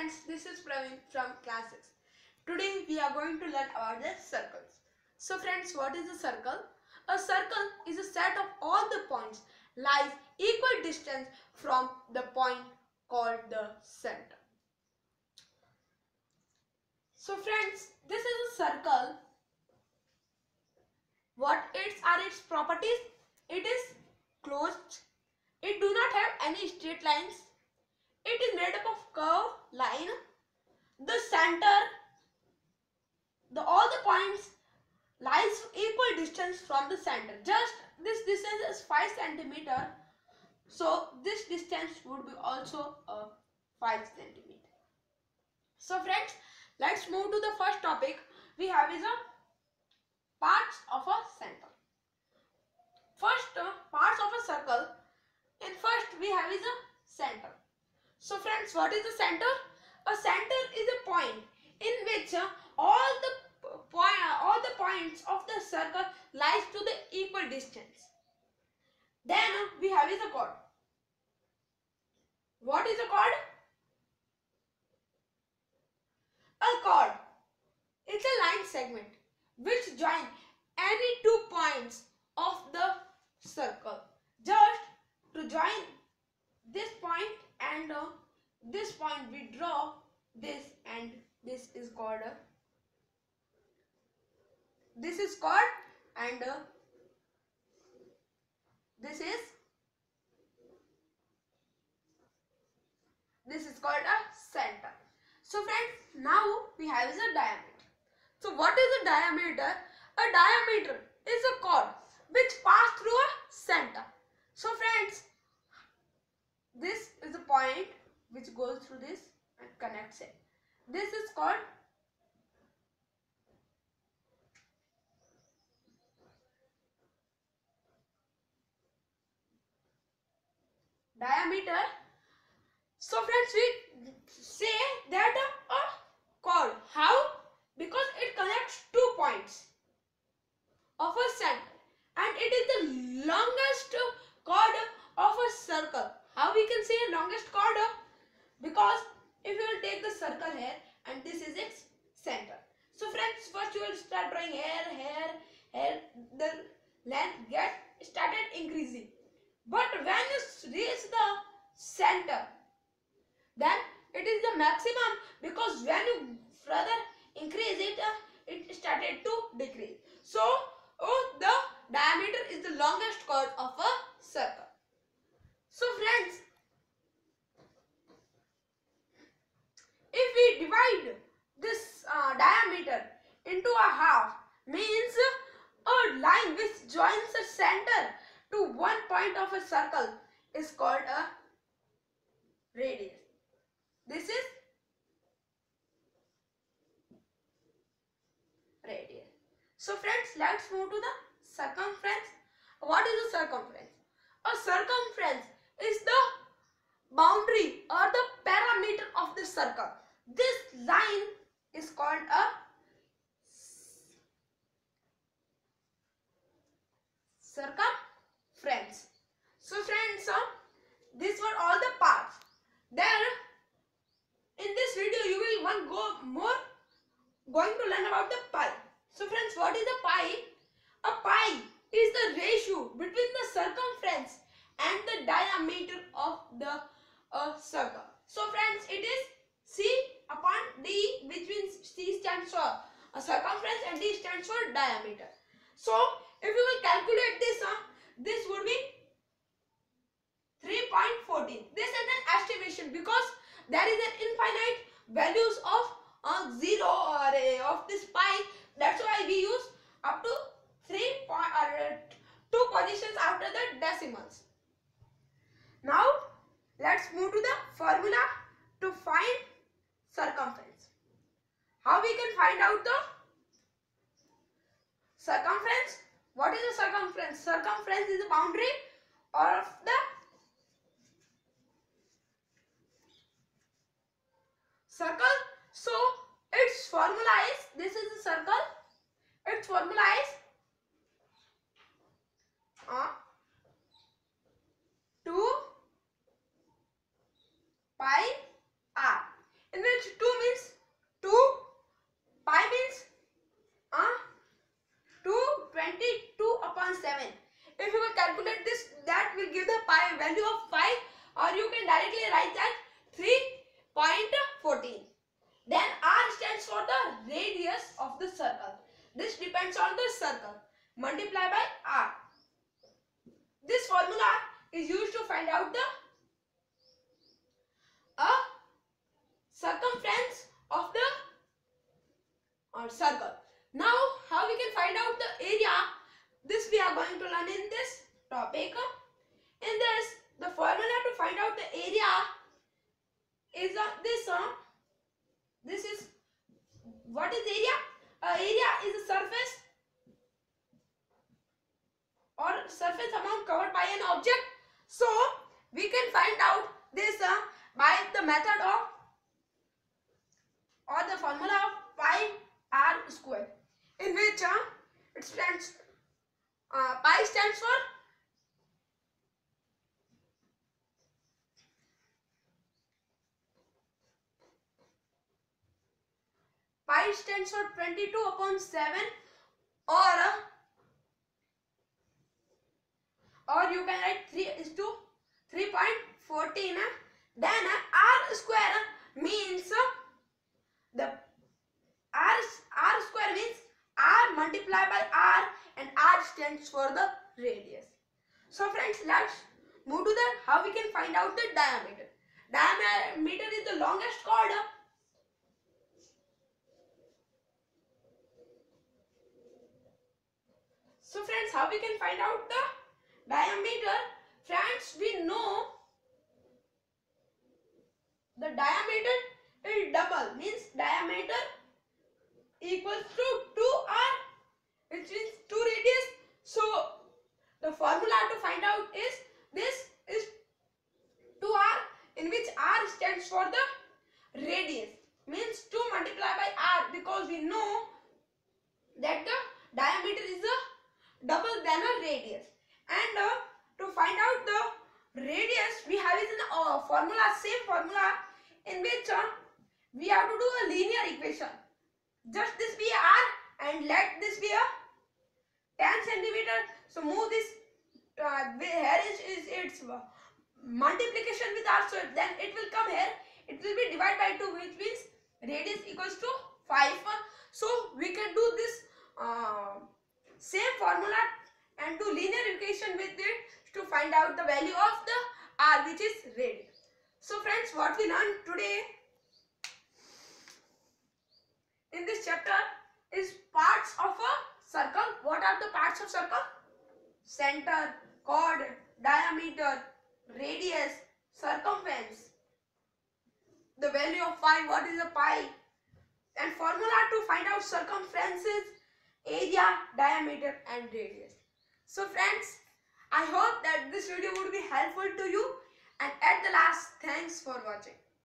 friends, this is Praveen from class 6. Today we are going to learn about the circles. So friends, what is a circle? A circle is a set of all the points lies equal distance from the point called the center. So friends, this is a circle. What are its properties? It is closed. It do not have any straight lines. It is made up of curved line. The center, all the points lies equal distance from the center. Just this distance is 5 centimeter. So this distance would be also 5 centimeter. So friends, let's move to the first topic. We have is a parts of a center. First, parts of a circle. In first we have is a center. So friends, what is the center? A center is a point in which all the points of the circle lies to the equal distance. Then we have is a chord. What is a chord? A chord is a line segment which join any two points of the circle. Just to join this point and this point, we draw this, and this is called and this is called a center. So friends, now we have is a diameter. So what is a diameter? A diameter is a chord which pass through a center. So friends, this is the point which goes through this and connects it. This is called diameter. So friends, we say that a chord. How? Because it connects 2 points of a center, and it is the longest chord of a circle. How we can say longest chord? Because if you will take the circle here and this is its center. So friends, first you will start drawing here, the length get started increasing. But when you reach the center, then it is the maximum, because when you further increase it, it started to decrease. So the diameter is the longest chord of a circle. So friends, if we divide this diameter into a half, means a line which joins the center to one point of a circle is called a radius. This is radius. So friends, let's move to the circumference. What is a circumference? A circumference is the boundary or the parameter of the circle. This line is called a circumference. So friends, these were all the parts. Then in this video you will going to learn about the pi. So friends, what is a pi? A pi is the ratio between the circumference and the diameter of the circle. So friends, it is C upon D, which means C stands for a circumference and D stands for diameter. So if you will calculate this, this would be 3.14. This is an estimation because there is an infinite values of 0 or of this pi. That's why we use up to 2 positions after the decimals. Now let's move to the formula to find circumference. How we can find out the circumference? What is the circumference? Circumference is the boundary of the circle. So its formula is, this is the circle. Its formula is 2 pi r. in which 2 means 2, pi means 222 upon 7. If you will calculate this, that will give the pi value of 5, or you can directly write that 3.14. Then R stands for the radius of the circle. This depends on the circle. Multiply by R. This formula is used to find out the circumference of the circle. Now, how we can find out the area? This we are going to learn in this topic. In this, the formula to find out the area is this is, what is area? Area is a surface or surface amount covered by an object. So we can find out this by the method of, or the formula of pi r square, in which it stands pi stands for pi stands for 22 upon 7, or you can write 3 is to 3.14. Then r square means the r square means r multiplied by r, and r stands for the radius. So friends, let's move to the how we can find out the diameter. Diameter is the longest chord. So friends, how we can find out the diameter? Friends, we know the diameter is double, means diameter equals to 2r, which is 2 radius. So the formula to find out is this is 2r, in which r stands for the radius, means 2 multiplied by r, because we know that the diameter is a double than a radius. And to find out the radius, we have is an formula, same formula, in which we have to do a linear equation. Just this be r and let this be a 10 centimeter. So move this here is its multiplication with r, so then it will come here. It will be divided by 2, which means radius equals to 5. So we can do this same formula and do linear equation with it to find out the value of the r, which is radius. So friends, what we learned today in this chapter is parts of a circle. What are the parts of circle? Center, chord, diameter, radius, circumference, the value of pi, what is a pi, and formula to find out circumferences, area, diameter and radius. So friends, I hope that this video would be helpful to you, and at the last, thanks for watching.